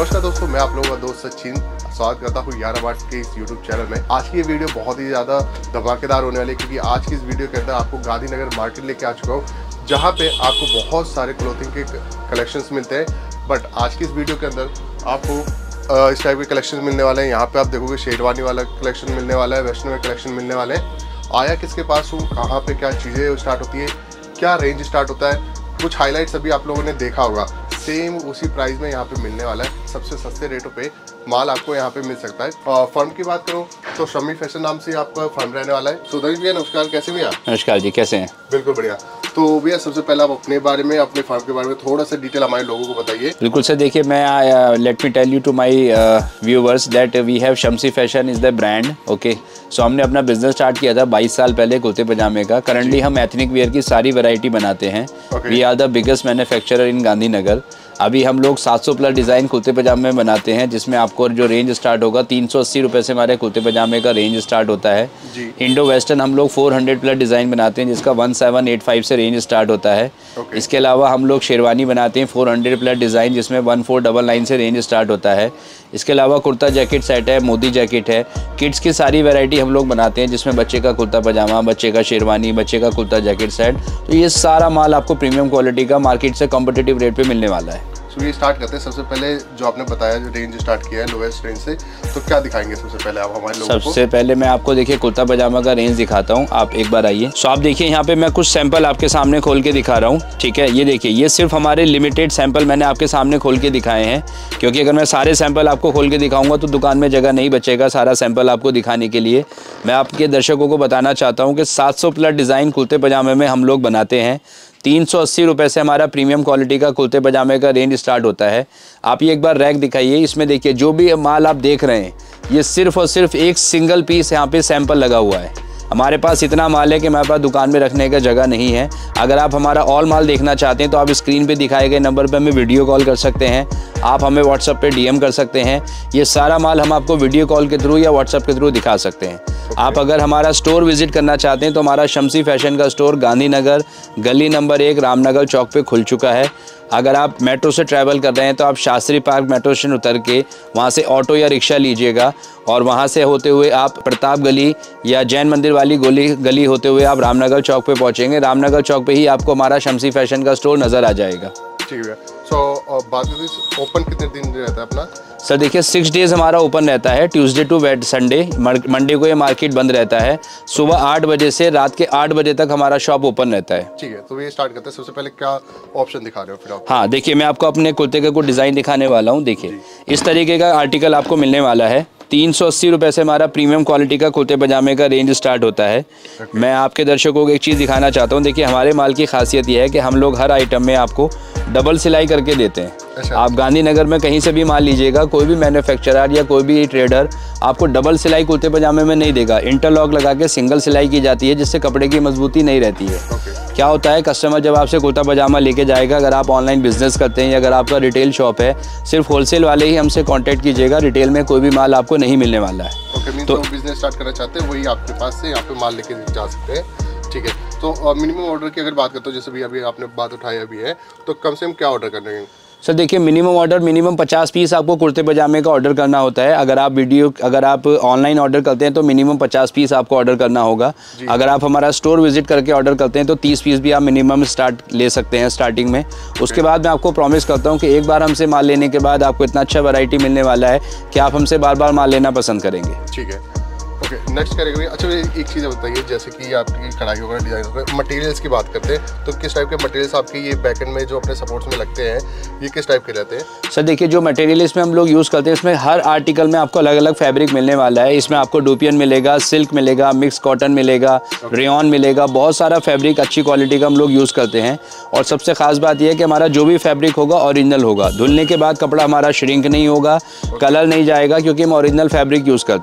नमस्कार दोस्तों, मैं आप लोगों का दोस्त सचिन स्वागत करता हूँ यारा मार्ट्स के इस यूट्यूब चैनल में। आज की ये वीडियो बहुत ही ज़्यादा धमाकेदार होने वाली है क्योंकि आज की इस वीडियो के अंदर आपको गांधीनगर मार्केट लेके आ चुका हूँ जहाँ पे आपको बहुत सारे क्लोथिंग के कलेक्शंस मिलते हैं। बट आज की इस वीडियो के अंदर आपको इस टाइप के कलेक्शन मिलने वाले हैं। यहाँ पे आप देखोगे शेरवानी वाला कलेक्शन मिलने वाला है, वेस्टर्न में कलेक्शन मिलने वाले हैं। आया किसके पास हूँ, कहाँ पे क्या चीज़ें स्टार्ट होती है, क्या रेंज स्टार्ट होता है, कुछ हाईलाइट्स अभी आप लोगों ने देखा होगा। सेम उसी प्राइस में यहाँ पे मिलने वाला है, सबसे सस्ते रेटों पे माल आपको यहाँ पे मिल सकता है। फर्म की बात करूँ तो शम्मी फैशन नाम से आपका फर्म रहने वाला है। सुधीर भैया नमस्कार, कैसे भैया? नमस्कार जी, कैसे हैं? बिल्कुल बढ़िया। तो भैया सबसे पहले आप अपने बारे में, अपने फर्म के बारे में थोड़ा सा डिटेल हमारे लोगों को बताइए। बिल्कुल सर, देखिए मैं let me tell you to my viewers that we have Shamsi fashion is the brand. Okay, so हमने अपना बिजनेस स्टार्ट किया था 22 साल पहले कुर्ते पजामे का। करंटली हम एथनिक वेयर की सारी वैरायटी बनाते हैं। We are the biggest manufacturer in Gandhinagar. अभी हम लोग 700 प्लस डिज़ाइन कुर्ते पजामे बनाते हैं, जिसमें आपको जो रेंज स्टार्ट होगा 380 रुपये से हमारे कुर्ते पजामे का रेंज स्टार्ट होता है। इंडो वेस्टर्न हम लोग 400 प्लस डिज़ाइन बनाते हैं, जिसका 1785 से रेंज स्टार्ट होता है। इसके अलावा हम लोग शेरवानी बनाते हैं 400 प्लस डिज़ाइन, जिसमें 1499 से रेंज स्टार्ट होता है। इसके अलावा कुर्ता जैकेट सेट है, मोदी जैकेट है, किड्स की सारी वैरायटी हम लोग बनाते हैं, जिसमें बच्चे का कुर्ता पजामा, बच्चे का शेरवानी, बच्चे का कुर्ता जैकेट सेट। तो ये सारा माल आपको प्रीमियम क्वालिटी का मार्केट से कॉम्पिटिटिव रेट पे मिलने वाला है। तो ये स्टार्ट करते हैं। सबसे पहले जो आपने बताया जो रेंज स्टार्ट किया है लोवेस्ट रेंज से, तो क्या दिखाएंगे सबसे पहले आप हमारे लोगों को? सबसे पहले मैं आपको देखिए कुर्ता पजामा का रेंज दिखाता हूँ, आप एक बार आइए। सो आप देखिए यहाँ पे मैं कुछ सैंपल आपके सामने खोल के दिखा रहा हूँ, ठीक है। ये देखिए, ये सिर्फ हमारे लिमिटेड सैंपल मैंने आपके सामने खोल के दिखाए हैं, क्योंकि अगर मैं सारे सैंपल आपको खोल के दिखाऊंगा तो दुकान में जगह नहीं बचेगा सारा सैंपल आपको दिखाने के लिए। मैं आपके दर्शकों को बताना चाहता हूँ कि 700 प्लस डिज़ाइन कुर्ते पजामे में हम लोग बनाते हैं। 380 रुपये से हमारा प्रीमियम क्वालिटी का कुर्ते पजामे का रेंज स्टार्ट होता है। आप ये एक बार रैक दिखाइए, इसमें देखिए जो भी माल आप देख रहे हैं ये सिर्फ और सिर्फ एक सिंगल पीस यहाँ पे सैंपल लगा हुआ है। हमारे पास इतना माल है कि हमारे पास दुकान में रखने का जगह नहीं है। अगर आप हमारा ऑल माल देखना चाहते हैं तो आप स्क्रीन पे दिखाए गए नंबर पे हमें वीडियो कॉल कर सकते हैं, आप हमें व्हाट्सएप पे डीएम कर सकते हैं। ये सारा माल हम आपको वीडियो कॉल के थ्रू या व्हाट्सएप के थ्रू दिखा सकते हैं। आप अगर हमारा स्टोर विजिट करना चाहते हैं तो हमारा शम्सी फैशन का स्टोर गांधीनगर गली नंबर 1 रामनगर चौक पे खुल चुका है। अगर आप मेट्रो से ट्रैवल कर रहे हैं तो आप शास्त्री पार्क मेट्रो स्टेशन उतर के वहाँ से ऑटो या रिक्शा लीजिएगा और वहाँ से होते हुए आप प्रताप गली या जैन मंदिर वाली गली होते हुए आप रामनगर चौक पे पहुँचेंगे। रामनगर चौक पे ही आपको हमारा शम्सी फैशन का स्टोर नज़र आ जाएगा। ठीक है। सो बात करें ओपन कितने दिन रहता है अपना? सर देखिए 6 डेज़ हमारा ओपन रहता है, ट्यूसडे टू संडे। मंडे को ये मार्केट बंद रहता है। सुबह 8 बजे से रात के 8 बजे तक हमारा शॉप ओपन रहता है। ठीक है, तो ये स्टार्ट करते हैं। सबसे पहले क्या ऑप्शन दिखा रहे हो फिर आप? हाँ देखिए, मैं आपको अपने कुर्ते का कुछ डिज़ाइन दिखाने वाला हूँ। देखिए इस तरीके का आर्टिकल आपको मिलने वाला है। 380 रुपये से हमारा प्रीमियम क्वालिटी का कुर्ते पजामे का रेंज स्टार्ट होता है। मैं आपके दर्शकों को एक चीज़ दिखाना चाहता हूँ। देखिए हमारे माल की खासियत यह है कि हम लोग हर आइटम में आपको डबल सिलाई करके देते हैं। आप गांधीनगर में कहीं से भी माल लीजिएगा, कोई भी मैन्युफैक्चरर या कोई भी ट्रेडर आपको डबल सिलाई कुर्ते पजामे में नहीं देगा। इंटरलॉक लगा के सिंगल सिलाई की जाती है, जिससे कपड़े की मजबूती नहीं रहती है। क्या होता है, कस्टमर जब आपसे कुर्ता पजामा लेके जाएगा, अगर आप ऑनलाइन बिजनेस करते हैं या अगर आपका रिटेल शॉप है, सिर्फ होलसेल वाले ही हमसे कांटेक्ट कीजिएगा। रिटेल में कोई भी माल आपको नहीं मिलने वाला है। तो बिजनेस स्टार्ट करना चाहते हैं वही आपके पास से यहाँ पे माल लेके जा सकते हैं। ठीक है, तो मिनिमम ऑर्डर की अगर बात करते हो, जैसे भी अभी आपने बात उठाई अभी है, तो कम से कम क्या ऑर्डर करने हैं? सर देखिए मिनिमम 50 पीस आपको कुर्ते पजामे का ऑर्डर करना होता है। अगर आप ऑनलाइन ऑर्डर करते हैं तो मिनिमम 50 पीस आपको ऑर्डर करना होगा। अगर आप हमारा स्टोर विजिट करके ऑर्डर करते हैं तो 30 पीस भी आप मिनिमम स्टार्ट ले सकते हैं स्टार्टिंग में। उसके बाद मैं आपको प्रॉमिस करता हूं कि एक बार हमसे माल लेने के बाद आपको इतना अच्छा वैरायटी मिलने वाला है कि आप हमसे बार बार माल लेना पसंद करेंगे। ठीक है, ओके, नेक्स्ट करेंगे। अच्छा एक चीज़ बताइए, जैसे कि आपकी कढ़ाई वगैरह डिजाइन वगैरह मटेरियल्स की बात करते हैं तो किस टाइप के मटेरियल्स आपके ये बैकएंड में जो अपने सपोर्ट्स में लगते हैं ये किस टाइप के रहते हैं? सर देखिए जो मटेरियल इसमें हम लोग यूज़ करते हैं, इसमें हर आर्टिकल में आपको अलग अलग फैब्रिक मिलने वाला है। इसमें आपको डूपियन मिलेगा, सिल्क मिलेगा, मिक्स कॉटन मिलेगा, रेयॉन मिलेगा। बहुत सारा फैब्रिक अच्छी क्वालिटी का हम लोग यूज़ करते हैं। और सबसे खास बात यह है कि हमारा जो भी फैब्रिक होगा ओरिजिनल होगा। धुलने के बाद कपड़ा हमारा श्रिंक नहीं होगा, कलर नहीं जाएगा, क्योंकि हम ओरिजिनल फैब्रिक यूज़ करते हैं।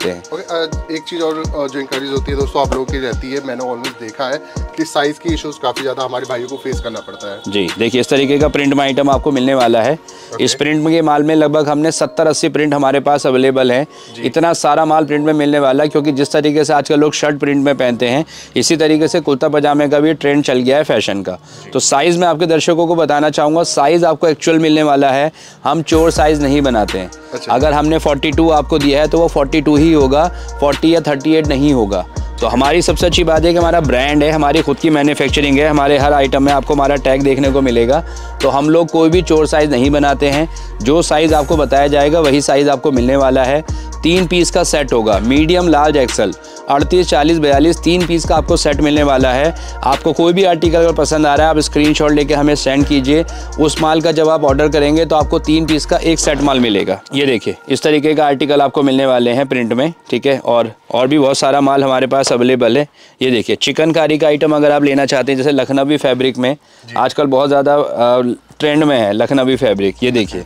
एक चीज़ और जो इंक्वायरीज होती है दोस्तों आप लोगों की रहती है, मैंने ऑलवेज देखा है कि साइज़ की इश्यूज काफ़ी ज़्यादा हमारे भाइयों को फेस करना पड़ता है। जी देखिए, इस तरीके का प्रिंट में आइटम आपको मिलने वाला है। इस प्रिंट के माल में लगभग हमने 70-80 प्रिंट हमारे पास अवेलेबल है। इतना सारा माल प्रिंट में मिलने वाला है, क्योंकि जिस तरीके से आजकल लोग शर्ट प्रिंट में पहनते हैं, इसी तरीके से कुर्ता पजामे का भी ट्रेंड चल गया है फैशन का। तो साइज़ मैं आपके दर्शकों को बताना चाहूँगा, साइज़ आपको एक्चुअल मिलने वाला है। हम चोर साइज़ नहीं बनाते हैं। अगर हमने 42 आपको दिया है तो वो 42 ही होगा, 40 या 38 नहीं होगा। तो हमारी सबसे अच्छी बात है कि हमारा ब्रांड है, हमारी खुद की मैन्युफैक्चरिंग है, हमारे हर आइटम में आपको हमारा टैग देखने को मिलेगा। तो हम लोग कोई भी चोर साइज़ नहीं बनाते हैं। जो साइज़ आपको बताया जाएगा वही साइज़ आपको मिलने वाला है। 3 पीस का सेट होगा, मीडियम, लार्ज, एक्सल, 38, 40, 42 3 पीस का आपको सेट मिलने वाला है। आपको कोई भी आर्टिकल अगर पसंद आ रहा है, आप स्क्रीनशॉट लेके हमें सेंड कीजिए। उस माल का जब आप ऑर्डर करेंगे तो आपको 3 पीस का एक सेट माल मिलेगा। ये देखिए, इस तरीके का आर्टिकल आपको मिलने वाले हैं प्रिंट में, ठीक है। और भी बहुत सारा माल हमारे पास अवेलेबल है। ये देखिए, चिकनकारी का आइटम अगर आप लेना चाहते हैं, जैसे लखनवी फैब्रिक में आजकल बहुत ज़्यादा ट्रेंड में है लखनवी फैब्रिक। ये देखिए,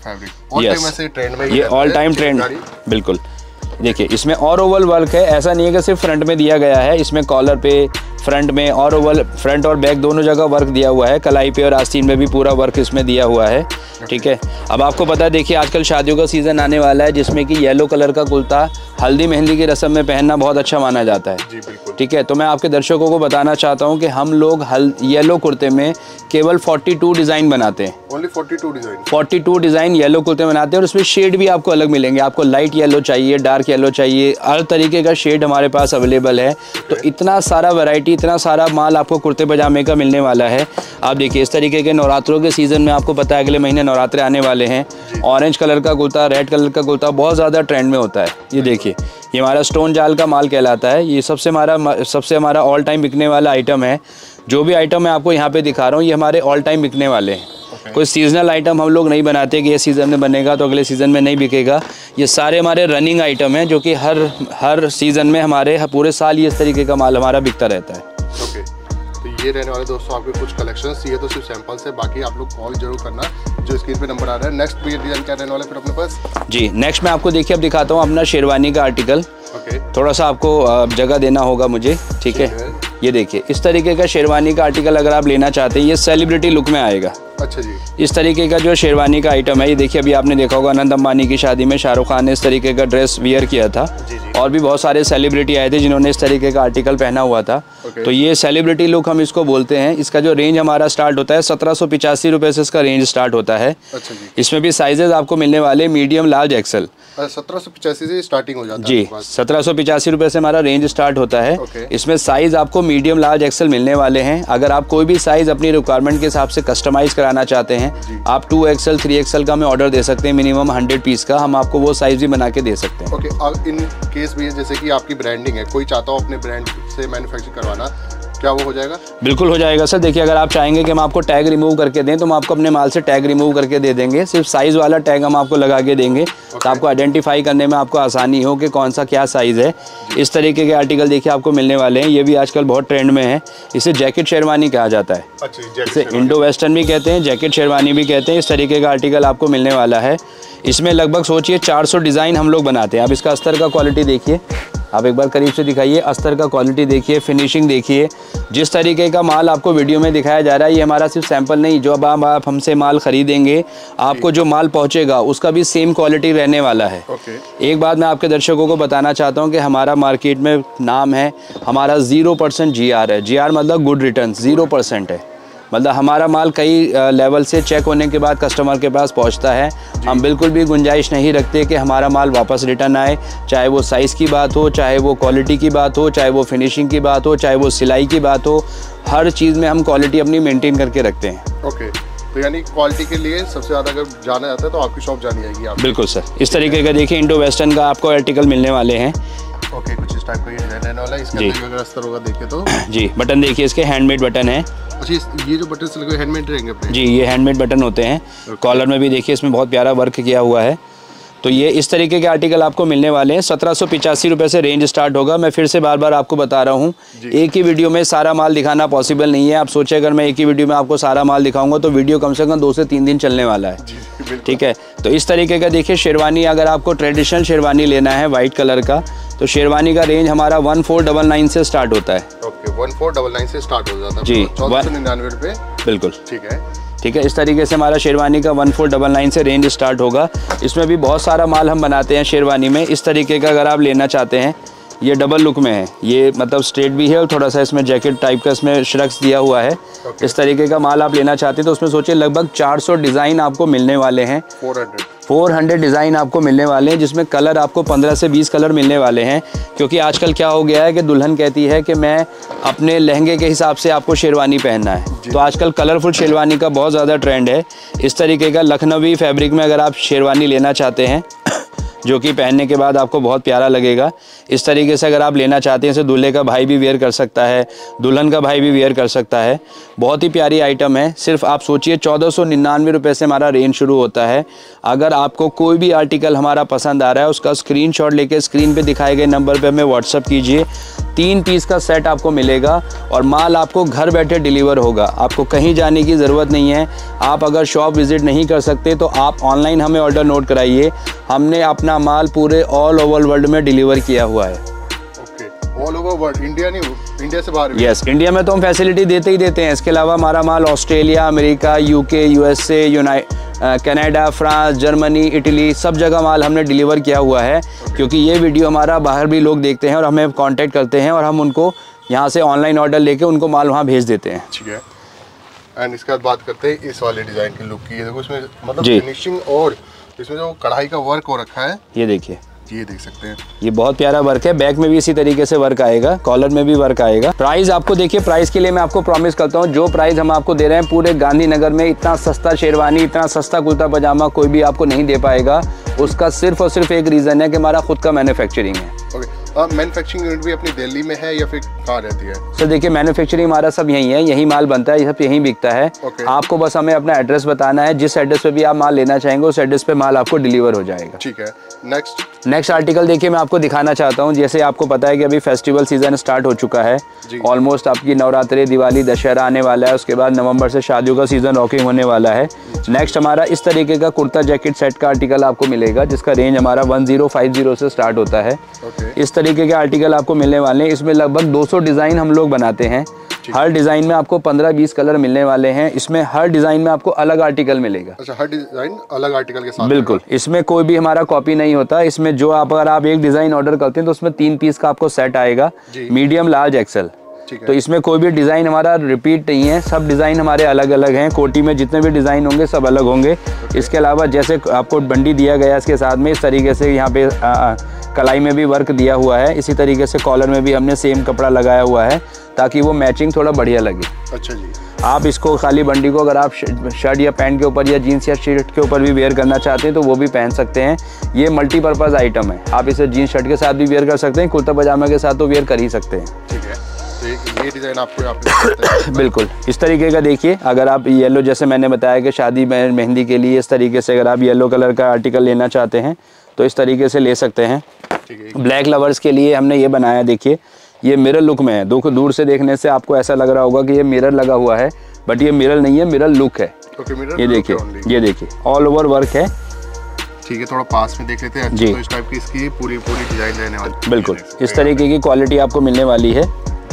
ये ऑल टाइम ट्रेंड, बिल्कुल। देखिए, इसमें और ओवल वर्क है, ऐसा नहीं है कि सिर्फ फ्रंट में दिया गया है। इसमें कॉलर पे, फ्रंट में और ओवल, फ्रंट और बैक दोनों जगह वर्क दिया हुआ है। कलाई पे और आस्तीन में भी पूरा वर्क इसमें दिया हुआ है, ठीक है। अब आपको पता है, देखिए आजकल शादियों का सीज़न आने वाला है, जिसमें कि येलो कलर का कुर्ता हल्दी मेहंदी की रस्म में पहनना बहुत अच्छा माना जाता है, ठीक है। तो मैं आपके दर्शकों को बताना चाहता हूँ कि हम लोग येलो कुर्ते में केवल 42 डिज़ाइन बनाते हैं। Only 42 design? 42 डिज़ाइन येलो कुर्ते बनाते हैं, और उसमें शेड भी आपको अलग मिलेंगे। आपको लाइट येलो चाहिए, डार्क येलो चाहिए, हर तरीके का शेड हमारे पास अवेलेबल है। तो इतना सारा वैरायटी, इतना सारा माल आपको कुर्ते पजामे का मिलने वाला है। आप देखिए, इस तरीके के नवरात्रों के सीज़न में आपको पता है अगले महीने नवरात्रे आने वाले हैं। ऑरेंज कलर का कुर्ता, रेड कलर का कुर्ता बहुत ज़्यादा ट्रेंड में होता है। ये देखिए, ये हमारा स्टोन जाल का माल कहलाता है। ये सबसे हमारा ऑल टाइम बिकने वाला आइटम है। जो भी आइटम मैं आपको यहाँ पे दिखा रहा हूँ, ये हमारे ऑल टाइम बिकने वाले हैं। कोई सीजनल आइटम हम लोग नहीं बनाते कि ये सीज़न में बनेगा तो अगले सीज़न में नहीं बिकेगा। ये सारे हमारे रनिंग आइटम हैं, जो कि हर सीज़न में हमारे पूरे साल ये इस तरीके का माल हमारा बिकता रहता है। ओके, तो ये रहने वाले दोस्तों आपके कुछ कलेक्शंस। ये तो सिर्फ सैंपल्स है, बाकी आप लोग कॉल जरूर करना, जो स्क्रीन पे नंबर आ रहा है। नेक्स्ट भी डिजाइन क्या रहने वाला है फिर अपने पास? जी, नेक्स्ट मैं आपको देखिए अब दिखाता हूँ अपना शेरवानी का आर्टिकल। थोड़ा सा आपको जगह देना होगा मुझे, ठीक है। ये देखिए, इस तरीके का शेरवानी का आर्टिकल अगर आप लेना चाहते हैं, ये सेलिब्रिटी लुक में आएगा। अच्छा जी। इस तरीके का जो शेरवानी का आइटम है, ये देखिए, अभी आपने देखा होगा अनंत अंबानी की शादी में शाहरुख खान ने इस तरीके का ड्रेस वियर किया था। और भी बहुत सारे सेलिब्रिटी आए थे जिन्होंने इस तरीके का आर्टिकल पहना हुआ था। तो ये सेलिब्रिटी लुक हम इसको बोलते हैं। इसका जो रेंज हमारा स्टार्ट होता है 1785 रुपये से इसका रेंज स्टार्ट होता है। अच्छा जी। इसमें भी साइजेस आपको मिलने वाले मीडियम, लार्ज, एक्सल। 1785 से स्टार्टिंग हो जाता है जी। 1785 रुपये से हमारा रेंज स्टार्ट होता है। इसमें साइज आपको मीडियम, लार्ज, एक्सल मिलने वाले हैं। अगर आप कोई भी साइज अपनी रिक्वायरमेंट के हिसाब से कस्टमाइज कराना चाहते हैं, आप 2XL 3XL का हमें ऑर्डर दे सकते हैं, मिनिमम 100 पीस का। हम आपको वो साइज भी बना के दे सकते हैं। ओके, अब इन केस भी जैसे कि आपकी ब्रांडिंग है, कोई चाहता हो अपने ब्रांड से मैन्युफैक्चर करवाना, क्या वो हो जाएगा? बिल्कुल हो जाएगा सर। देखिए, अगर आप चाहेंगे कि हम आपको टैग रिमूव करके दें, तो हम आपको अपने माल से टैग रिमूव करके दे देंगे। सिर्फ साइज़ वाला टैग हम आपको लगा के देंगे, तो आपको आइडेंटिफाई करने में आपको आसानी हो कि कौन सा क्या साइज़ है। इस तरीके के आर्टिकल देखिए आपको मिलने वाले हैं। ये भी आजकल बहुत ट्रेंड में है। इसे जैकेट शेरवानी कहा जाता है। अच्छा, इसे इंडो वेस्टर्न भी कहते हैं, जैकेट शेरवानी भी कहते हैं। इस तरीके का आर्टिकल आपको मिलने वाला है। इसमें लगभग सोचिए 400 डिज़ाइन हम लोग बनाते हैं। आप इसका अस्तर का क्वालिटी देखिए, आप एक बार करीब से दिखाइए, अस्तर का क्वालिटी देखिए, फिनिशिंग देखिए। जिस तरीके का माल आपको वीडियो में दिखाया जा रहा है, ये हमारा सिर्फ सैंपल नहीं, जो अब आप हमसे माल खरीदेंगे, आपको जो माल पहुंचेगा उसका भी सेम क्वालिटी रहने वाला है। एक बात मैं आपके दर्शकों को बताना चाहता हूं कि हमारा मार्केट में नाम है, हमारा 0% GR है। GR मतलब गुड रिटर्न, 0% है। मतलब हमारा माल कई लेवल से चेक होने के बाद कस्टमर के पास पहुंचता है। हम बिल्कुल भी गुंजाइश नहीं रखते कि हमारा माल वापस रिटर्न आए, चाहे वो साइज़ की बात हो, चाहे वो क्वालिटी की बात हो, चाहे वो फिनिशिंग की बात हो, चाहे वो सिलाई की बात हो। हर चीज़ में हम क्वालिटी अपनी मेंटेन करके रखते हैं। ओके, तो यानी क्वालिटी के लिए सबसे ज़्यादा अगर जाना जाता है तो आपकी शॉप जानी जाएगी आप? बिल्कुल सर। इस तरीके का देखिए इंडो वेस्टर्न का आपको आर्टिकल मिलने वाले हैं। ओके, कुछ इस टाइप का ये रहने वाला है। इसका अगर अस्तर होगा देखें तो जी, बटन देखिए, इसके हैंडमेड बटन है। अच्छा, ये जो बटन लगे हैंडमेड रहेंगे अपने? जी, ये हैंडमेड बटन होते हैं। कॉलर में भी देखिए इसमें बहुत प्यारा वर्क किया हुआ है। तो ये इस तरीके के आर्टिकल आपको मिलने वाले हैं। 1785 रुपये से रेंज स्टार्ट होगा। मैं फिर से बार बार आपको बता रहा हूँ, एक ही वीडियो में सारा माल दिखाना पॉसिबल नहीं है। आप सोचें अगर मैं एक ही वीडियो में आपको सारा माल दिखाऊंगा तो वीडियो कम से कम 2 से 3 दिन चलने वाला है, ठीक है। तो इस तरीके का देखिए शेरवानी, अगर आपको ट्रेडिशनल शेरवानी लेना है वाइट कलर का, तो शेरवानी का रेंज हमारा 1499 से स्टार्ट होता है। ओके, 1499 से स्टार्ट हो जाता है जी, 1499 रुपये। बिल्कुल ठीक है। इस तरीके से हमारा शेरवानी का 1499 से रेंज स्टार्ट होगा। इसमें भी बहुत सारा माल हम बनाते हैं शेरवानी में। इस तरीके का अगर आप लेना चाहते हैं, ये डबल लुक में है, ये मतलब स्ट्रेट भी है और थोड़ा सा इसमें जैकेट टाइप का इसमें श्रक्स दिया हुआ है। इस तरीके का माल आप लेना चाहते हैं तो उसमें सोचिए लगभग 400 डिज़ाइन आपको मिलने वाले हैं। 400 डिज़ाइन आपको मिलने वाले हैं, जिसमें कलर आपको 15 से 20 कलर मिलने वाले हैं। क्योंकि आजकल क्या हो गया है कि दुल्हन कहती है कि मैं अपने लहंगे के हिसाब से आपको शेरवानी पहनना है, तो आजकल कलरफुल शेरवानी का बहुत ज़्यादा ट्रेंड है। इस तरीके का लखनवी फैब्रिक में अगर आप शेरवानी लेना चाहते हैं जो कि पहनने के बाद आपको बहुत प्यारा लगेगा, इस तरीके से अगर आप लेना चाहते हैं, इसे दूल्हे का भाई भी वेयर कर सकता है, दुल्हन का भाई भी वेयर कर सकता है। बहुत ही प्यारी आइटम है। सिर्फ आप सोचिए 1499 रुपये से हमारा रेंज शुरू होता है। अगर आपको कोई भी आर्टिकल हमारा पसंद आ रहा है, उसका स्क्रीनशॉट लेके स्क्रीन पे दिखाए गए नंबर पे हमें व्हाट्सअप कीजिए। 3 पीस का सेट आपको मिलेगा और माल आपको घर बैठे डिलीवर होगा। आपको कहीं जाने की ज़रूरत नहीं है। आप अगर शॉप विज़िट नहीं कर सकते तो आप ऑनलाइन हमें ऑर्डर नोट कराइए। हमने अपना माल पूरे ऑल ओवर वर्ल्ड में डिलीवर किया हुआ है। Okay, all over world, India नहीं, इंडिया से बाहर भी? यस, इंडिया में तो हम फैसिलिटी देते ही देते हैं। इसके अलावा हमारा माल Australia, America, UK, USA, Canada, France, Germany, Italy, सब जगह माल हमने डिलीवर किया हुआ है। क्योंकि ये वीडियो हमारा बाहर भी लोग देखते हैं और हमें कांटेक्ट करते हैं और हम उनको यहाँ से ऑनलाइन ऑर्डर लेके उनको माल वहाँ भेज देते हैं। ठीक है। एंड इसके बाद बात करते हैं इस वाले डिज़ाइन की लुक की। देखो इसमें मतलब फिनिशिंग और इसमें जो कढ़ाई का वर्क हो रखा है, ये देखिए, ये देख सकते हैं, ये बहुत प्यारा वर्क है। बैक में भी इसी तरीके से वर्क आएगा, कॉलर में भी वर्क आएगा। प्राइस आपको देखिए, प्राइस के लिए मैं आपको प्रॉमिस करता हूँ, जो प्राइस हम आपको दे रहे हैं पूरे गांधीनगर में, इतना सस्ता शेरवानी, इतना सस्ता कुर्ता पजामा कोई भी आपको नहीं दे पाएगा। उसका सिर्फ और सिर्फ एक रीज़न है कि हमारा खुद का मैन्युफैक्चरिंग है। मैन्युफैक्चरिंग यूनिट भी अपनी दिल्ली में है या फिर कहाँ रहती है? सर देखिए, मैन्युफैक्चरिंग हमारा सब यहीं है, यही माल बनता है, ये सब यहीं बिकता है। आपको बस हमें अपना एड्रेस बताना है, जिस एड्रेस पे भी आप माल लेना चाहेंगे उस एड्रेस पे माल आपको डिलीवर हो जाएगा। ठीक है। नेक्स्ट आर्टिकल देखिए मैं आपको दिखाना चाहता हूँ। जैसे आपको पता है कि अभी फेस्टिवल सीजन स्टार्ट हो चुका है, ऑलमोस्ट आपकी नवरात्रि, दिवाली, दशहरा आने वाला है। उसके बाद नवंबर से शादियों का सीजन रॉकिंग होने वाला है। नेक्स्ट हमारा इस तरीके का कुर्ता जैकेट सेट का आर्टिकल आपको मिलेगा, जिसका रेंज हमारा 1050 से स्टार्ट होता है। इस तरीके के आर्टिकल आपको मिलने वाले हैं। इसमें लगभग 200 डिज़ाइन हम लोग बनाते हैं। हर डिज़ाइन में आपको 15-20 कलर मिलने वाले हैं। इसमें हर डिज़ाइन में आपको अलग आर्टिकल मिलेगा। अच्छा, हर डिज़ाइन अलग आर्टिकल के साथ? बिल्कुल, इसमें कोई भी हमारा कॉपी नहीं होता। इसमें जो अगर आप एक डिज़ाइन ऑर्डर करते हैं तो उसमें 3 पीस का आपको सेट आएगा, मीडियम, लार्ज, एक्सेल। तो इसमें कोई भी डिज़ाइन हमारा रिपीट नहीं है, सब डिज़ाइन हमारे अलग अलग हैं। कोटी में जितने भी डिज़ाइन होंगे सब अलग होंगे। इसके अलावा जैसे आपको बंडी दिया गया इसके साथ में, इस तरीके से यहाँ पे कलाई में भी वर्क दिया हुआ है। इसी तरीके से कॉलर में भी हमने सेम कपड़ा लगाया हुआ है ताकि वो मैचिंग थोड़ा बढ़िया लगे। अच्छा जी। आप इसको खाली बंडी को अगर आप शर्ट या पैंट के ऊपर या जीन्स या शर्ट के ऊपर भी वेयर करना चाहते हैं तो वो भी पहन सकते हैं। ये मल्टीपर्पज़ आइटम है। आप इसे जीन्स शर्ट के साथ भी वेयर कर सकते हैं, कुर्ता पजामा के साथ तो वेयर कर ही सकते हैं। ठीक है। तो ये डिज़ाइन आपको बिल्कुल इस तरीके का देखिए। अगर आप येलो, जैसे मैंने बताया कि शादी में मेहंदी के लिए इस तरीके से अगर आप येलो कलर का आर्टिकल लेना चाहते हैं तो इस तरीके से ले सकते हैं। ब्लैक लवर्स के लिए हमने ये बनाया, देखिए ये मिरर लुक में है। दूर से देखने से आपको ऐसा लग रहा होगा कि ये मिरर लगा हुआ है, बट ये मिरर नहीं है, मिरर लुक है। ये देखिए, ये देखिए ऑल ओवर वर्क है। ठीक है, थोड़ा पास में देख लेते हैं। जी, तो इस टाइप की इसकी पूरी डिजाइन रहने वाली। बिल्कुल इस तरीके की क्वालिटी आपको मिलने वाली है।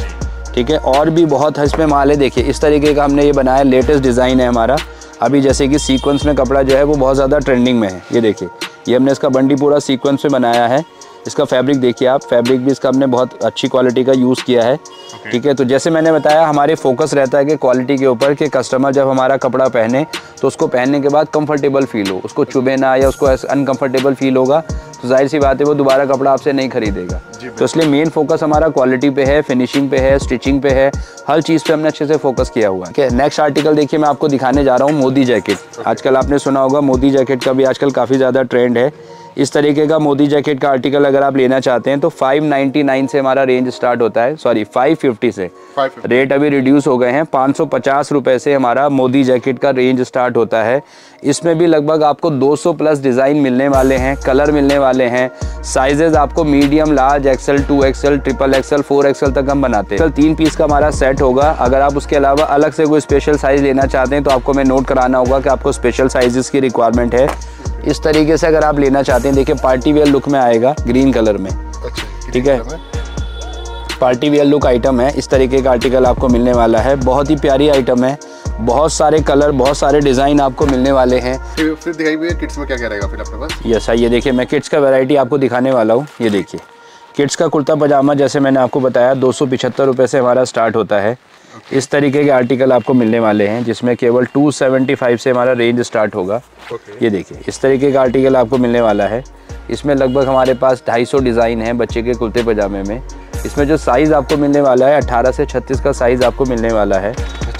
ठीक है, और भी बहुत इसमें माल है। देखिए इस तरीके का हमने ये बनाया, लेटेस्ट डिज़ाइन है हमारा। अभी जैसे कि सीक्वेंस में कपड़ा जो है वो बहुत ज़्यादा ट्रेंडिंग में है। ये देखिए, ये हमने इसका बंडी पूरा सीक्वेंस में बनाया है। इसका फैब्रिक देखिए आप, फैब्रिक भी इसका हमने बहुत अच्छी क्वालिटी का यूज़ किया है। ठीक है, तो जैसे मैंने बताया हमारे फोकस रहता है कि क्वालिटी के ऊपर, कि कस्टमर जब हमारा कपड़ा पहने तो उसको पहनने के बाद कंफर्टेबल फील हो, उसको चुभे ना या उसको अनकंफर्टेबल फील होगा तो जाहिर सी बात है वो दोबारा कपड़ा आपसे नहीं खरीदेगा। तो इसलिए मेन फोकस हमारा क्वालिटी पे है, फिनिशिंग पे है, स्टिचिंग पे है, हर चीज़ पे हमने अच्छे से फोकस किया हुआ है। नेक्स्ट आर्टिकल देखिए मैं आपको दिखाने जा रहा हूँ, मोदी जैकेट। आजकल आपने सुना होगा मोदी जैकेट का भी आजकल काफ़ी ज़्यादा ट्रेंड है। इस तरीके का मोदी जैकेट का आर्टिकल अगर आप लेना चाहते हैं तो 599 से हमारा रेंज स्टार्ट होता है, सॉरी 550 से। रेट अभी रिड्यूस हो गए हैं, 550 रुपये से हमारा मोदी जैकेट का रेंज स्टार्ट होता है। इसमें भी लगभग आपको 200 प्लस डिज़ाइन मिलने वाले हैं, कलर मिलने वाले हैं। साइजेज आपको medium, large, XL, 2XL, triple XL, 4XL तक हम बनाते हैं। कल 3 पीस का हमारा सेट होगा। अगर आप उसके अलावा अलग से कोई स्पेशल साइज़ लेना चाहते हैं तो आपको मैं नोट कराना होगा कि आपको स्पेशल साइजेस की रिक्वायरमेंट है। इस तरीके से अगर आप लेना चाहते हैं, देखिए पार्टी वेयर लुक में आएगा, ग्रीन कलर में। ठीक है, पार्टी वियर लुक आइटम है। इस तरीके का आर्टिकल आपको मिलने वाला है, बहुत ही प्यारी आइटम है, बहुत सारे कलर, बहुत सारे डिज़ाइन आपको मिलने वाले हैं। फिर दिखाइए किड्स में क्या क्या रहेगा फिर अपने पास। यस, ये देखिए मैं किड्स का वैरायटी आपको दिखाने वाला हूँ। ये देखिए किड्स का कुर्ता पजामा, जैसे मैंने आपको बताया 275 रुपये से हमारा स्टार्ट होता है। इस तरीके के आर्टिकल आपको मिलने वाले हैं, जिसमें केवल 275 से हमारा रेंज स्टार्ट होगा। ये देखिए इस तरीके का आर्टिकल आपको मिलने वाला है। इसमें लगभग हमारे पास 250 डिज़ाइन है बच्चे के कुर्ते पजामे में। इसमें जो साइज़ आपको मिलने वाला है 18 से 36 का साइज़ आपको मिलने वाला है।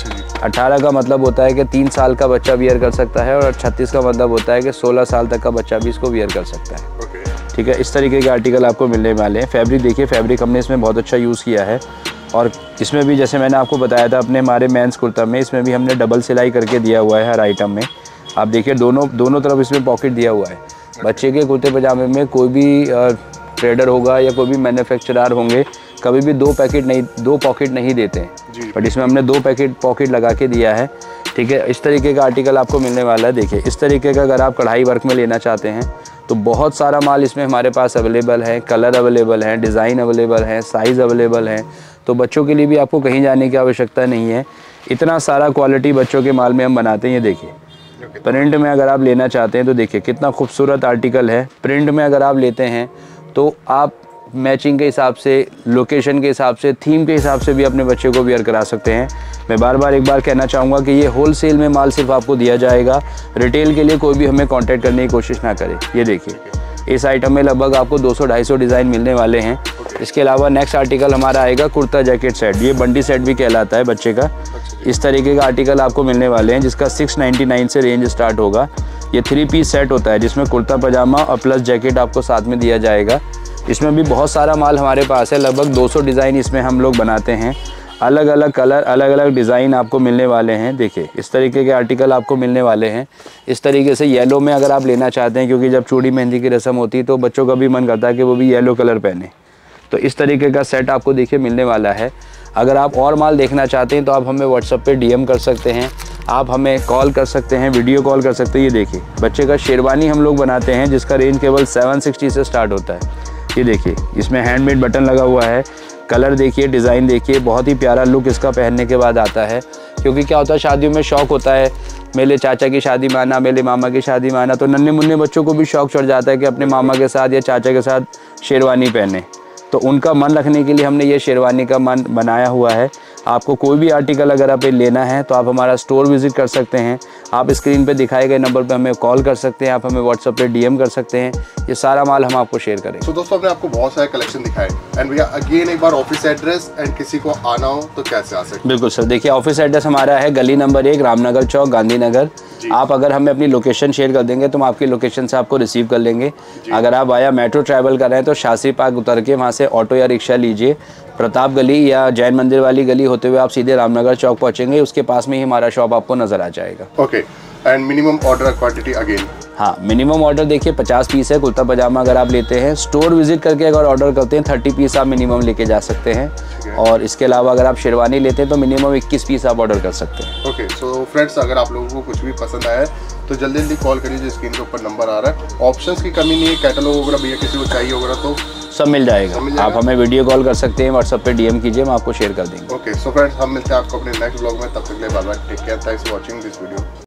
18 का मतलब होता है कि 3 साल का बच्चा वियर कर सकता है, और 36 का मतलब होता है कि 16 साल तक का बच्चा भी इसको वियर कर सकता है। ठीक है, इस तरीके के आर्टिकल आपको मिलने वाले हैं। फैब्रिक देखिए, फैब्रिक हमने इसमें बहुत अच्छा यूज़ किया है। और इसमें भी जैसे मैंने आपको बताया था अपने हमारे मेंस कुर्ता में, इसमें भी हमने डबल सिलाई करके दिया हुआ है हर आइटम में। आप देखिए दोनों तरफ इसमें पॉकेट दिया हुआ है। बच्चे के कुर्ते पजामे में कोई भी ट्रेडर होगा या कोई भी मैन्युफैक्चरर होंगे, कभी भी दो पॉकेट नहीं देते हैं, बट इसमें हमने 2 पॉकेट लगा के दिया है। ठीक है, इस तरीके का आर्टिकल आपको मिलने वाला है। देखिए इस तरीके का अगर आप कढ़ाई वर्क में लेना चाहते हैं तो बहुत सारा माल इसमें हमारे पास अवेलेबल है, कलर अवेलेबल है, डिज़ाइन अवेलेबल है, साइज़ अवेलेबल है। तो बच्चों के लिए भी आपको कहीं जाने की आवश्यकता नहीं है, इतना सारा क्वालिटी बच्चों के माल में हम बनाते हैं। ये देखिए प्रिंट में अगर आप लेना चाहते हैं तो देखिए कितना खूबसूरत आर्टिकल है। प्रिंट में अगर आप लेते हैं तो आप मैचिंग के हिसाब से, लोकेशन के हिसाब से, थीम के हिसाब से भी अपने बच्चे को वियर करा सकते हैं। मैं एक बार कहना चाहूँगा कि ये होलसेल में माल सिर्फ आपको दिया जाएगा, रिटेल के लिए कोई भी हमें कांटेक्ट करने की कोशिश ना करे। ये देखिए इस आइटम में लगभग आपको 200-250 डिज़ाइन मिलने वाले हैं। इसके अलावा नेक्स्ट आर्टिकल हमारा आएगा कुर्ता जैकेट सेट। ये बंडी सेट भी कहलाता है बच्चे का। इस तरीके का आर्टिकल आपको मिलने वाले हैं, जिसका 699 से रेंज स्टार्ट होगा। ये 3 पीस सेट होता है, जिसमें कुर्ता पजामा और प्लस जैकेट आपको साथ में दिया जाएगा। इसमें भी बहुत सारा माल हमारे पास है, लगभग 200 डिज़ाइन इसमें हम लोग बनाते हैं। अलग अलग कलर, अलग अलग डिज़ाइन आपको मिलने वाले हैं। देखिए इस तरीके के आर्टिकल आपको मिलने वाले हैं। इस तरीके से येलो में अगर आप लेना चाहते हैं, क्योंकि जब चूड़ी मेहंदी की रस्म होती है तो बच्चों का भी मन करता है कि वो भी येलो कलर पहने, तो इस तरीके का सेट आपको देखिए मिलने वाला है। अगर आप और माल देखना चाहते हैं तो आप हमें व्हाट्सएप पे DM कर सकते हैं, आप हमें कॉल कर सकते हैं, वीडियो कॉल कर सकते हैं। ये देखिए बच्चे का शेरवानी हम लोग बनाते हैं, जिसका रेंज केवल 760 से स्टार्ट होता है। ये देखिए इसमें हैंडमेड बटन लगा हुआ है। कलर देखिए, डिज़ाइन देखिए, बहुत ही प्यारा लुक इसका पहनने के बाद आता है। क्योंकि क्या होता है, शादियों में शौक़ होता है, मेरे चाचा की शादी में आना, मेरे मामा की शादी में आना, तो नन्हे मुन्ने बच्चों को भी शौक़ चढ़ जाता है कि अपने मामा के साथ या चाचा के साथ शेरवानी पहने। तो उनका मन रखने के लिए हमने ये शेरवानी का मन बनाया हुआ है। आपको कोई भी आर्टिकल अगर आप लेना है तो आप हमारा स्टोर विज़िट कर सकते हैं। आप स्क्रीन पे दिखाए गए नंबर पे हमें कॉल कर सकते हैं, आप हमें व्हाट्सएप पे DM कर सकते हैं। ये सारा माल हम आपको शेयर करेंगे। तो दोस्तों हमने आपको बहुत सारे कलेक्शन दिखाए। एंड भैया अगेन एक बार ऑफिस एड्रेस एंड किसी को आना हो तो कैसे आ सकते हैं? बिल्कुल सर, देखिए ऑफिस एड्रेस हमारा है गली नंबर 1, रामनगर चौक, गांधीनगर। आप अगर हमें अपनी लोकेशन शेयर कर देंगे तो हम आपकी लोकेशन से आपको रिसीव कर लेंगे। अगर आप आया मेट्रो ट्रैवल कर रहे हैं तो शास्त्री पार्क उतर के वहाँ से ऑटो या रिक्शा लीजिए, प्रताप गली या जैन मंदिर वाली गली होते हुए आप सीधे रामनगर चौक पहुँचेंगे, उसके पास में ही हमारा शॉप आपको नज़र आ जाएगा। Okay, and minimum order quantity again? हाँ, मिनिमम ऑर्डर देखिए 50 पीस है कुर्ता पजामा। अगर आप लेते हैं स्टोर विजिट करके अगर ऑर्डर करते हैं 30 पीस आप मिनिमम लेके जा सकते हैं। और इसके अलावा अगर आप शेरवानी लेते हैं तो मिनिमम 21 पीस आप ऑर्डर कर सकते हैं। ओके, सो फ्रेंड्स अगर आप लोगों को कुछ भी पसंद आया है तो जल्दी जल्दी कॉल करिए, जो स्क्रीन के ऊपर नंबर आ रहा है। ऑप्शंस की कमी नहीं है, कैटलॉग वगैरह भैया किसी को चाहिए होगा तो सब मिल जाएगा। आप हमें वीडियो कॉल कर सकते हैं, व्हाट्सएप पे DM कीजिए, हम आपको शेयर कर देंगे। ओके, सो फ्रेंड्स हम मिलते हैं आपको अपने नेक्स्ट ब्लॉग में, तब तक के लिए bye bye, take care, thanks for watching this video.